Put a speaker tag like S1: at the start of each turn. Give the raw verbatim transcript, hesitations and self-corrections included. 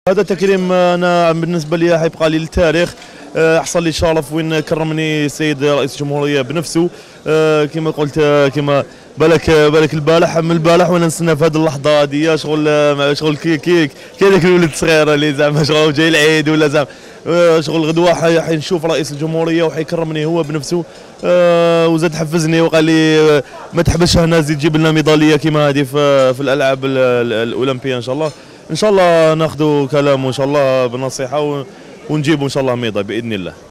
S1: هذا تكريم انا بالنسبه لي حيبقى لي للتاريخ. حصل لي شرف وين كرمني السيد رئيس الجمهوريه بنفسه. كما قلت كما بالك بالك البارح من البارح وانا نستنى في هذه اللحظه هذه شغل شغل كي كي كي هذاك الولد الصغير اللي زعما شغل جاي العيد ولا زعما شغل غدوه حنشوف رئيس الجمهوريه وحيكرمني هو بنفسه. وزاد حفزني وقال لي ما تحبسش هنا زيد جيب لنا ميداليه كما هذه في, في الالعاب الاولمبيه ان شاء الله. ان شاء الله ناخذوا كلامه ان شاء الله بنصيحه ونجيبوا ان شاء الله ميضه باذن الله.